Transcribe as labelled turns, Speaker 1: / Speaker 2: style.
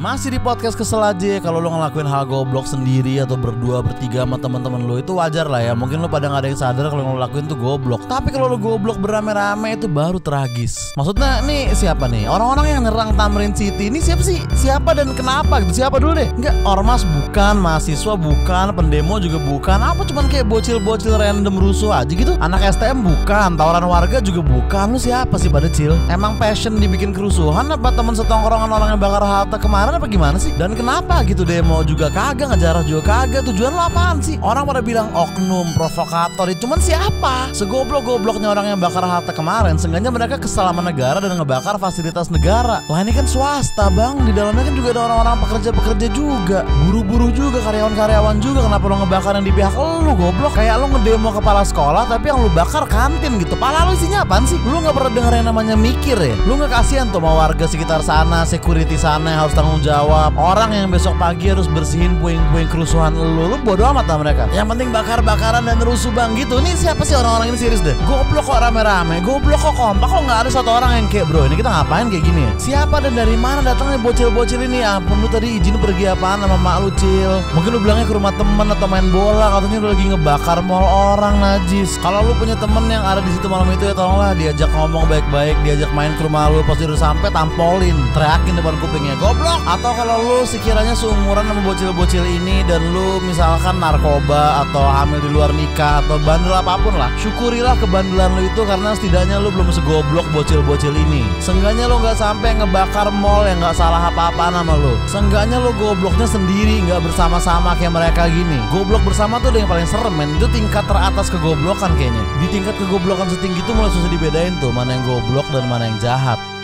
Speaker 1: Masih di podcast Kesel aja. Kalau lo ngelakuin hal goblok sendiri atau berdua bertiga sama teman-teman lo itu wajar lah ya. Mungkin lo pada nggak ada yang sadar kalau lo lakuin tuh goblok. Tapi kalau lo goblok berame-rame itu baru tragis. Maksudnya nih siapa nih? Orang-orang yang nyerang Tamrin City ini siapa sih? Siapa dan kenapa gitu? Siapa dulu deh? Enggak, ormas bukan, mahasiswa bukan, pendemo juga bukan. Apa cuman kayak bocil-bocil random rusuh aja gitu? Anak STM bukan, tawuran warga juga bukan. Lu siapa sih pada Cil? Emang passion dibikin kerusuhan apa teman setongkrongan orang yang bakar halte kemarin apa gimana sih? Dan kenapa gitu demo juga kagak, ngejarah juga kagak? Tujuan lo apaan sih? Orang pada bilang oknum, provokator, cuman siapa? Segoblok-gobloknya orang yang bakar halte kemarin, seenggaknya mereka kesal sama negara dan ngebakar fasilitas negara. Lah ini kan swasta bang, di dalamnya kan juga ada orang-orang pekerja-pekerja juga, buruh-buruh juga, karyawan-karyawan juga. Kenapa lo ngebakar yang di pihak lo goblok? Kayak lo ngedemo kepala sekolah tapi yang lo bakar kantin gitu. Pala lo isinya apaan sih? Lo gak pernah denger yang namanya mikir ya? Lo gak kasihan tuh sama warga sekitar sana, security sana yang harus tanggung jawab, orang yang besok pagi harus bersihin puing-puing kerusuhan lo bodo amat lah mereka. Yang penting bakar-bakaran dan rusuh bang gitu. Nih siapa sih orang-orang ini serius deh? Goblok kok rame-rame, goblok kok kompak, kok gak ada satu orang yang kayak bro ini kita ngapain kayak gini ya? Siapa dan dari mana datangnya bocil-bocil ini? Ampun lu tadi izin pergi apaan sama mak lu Cil? Mungkin lu bilangnya ke rumah temen atau main bola, katanya lu lagi ngebakar mall orang najis. Kalau lu punya temen yang ada di situ malam itu ya tolonglah diajak ngomong baik-baik, diajak main ke rumah lu, pas dia udah sampai tampolin, teriakin depan kupingnya goblok. Atau kalau lu sekiranya seumuran sama bocil-bocil ini dan lu misalkan narkoba atau hamil di luar nikah atau bandel apapun lah, syukurilah kebandelan lu itu karena setidaknya lu belum segoblok bocil-bocil ini. Seenggaknya lu gak sampai ngebakar mall yang gak salah apa-apaan sama lu. Seenggaknya lu gobloknya sendiri, gak bersama-sama kayak mereka gini. Goblok bersama tuh udah yang paling serem men. Itu tingkat teratas kegoblokan kayaknya. Di tingkat kegoblokan setinggi itu mulai susah dibedain tuh mana yang goblok dan mana yang jahat.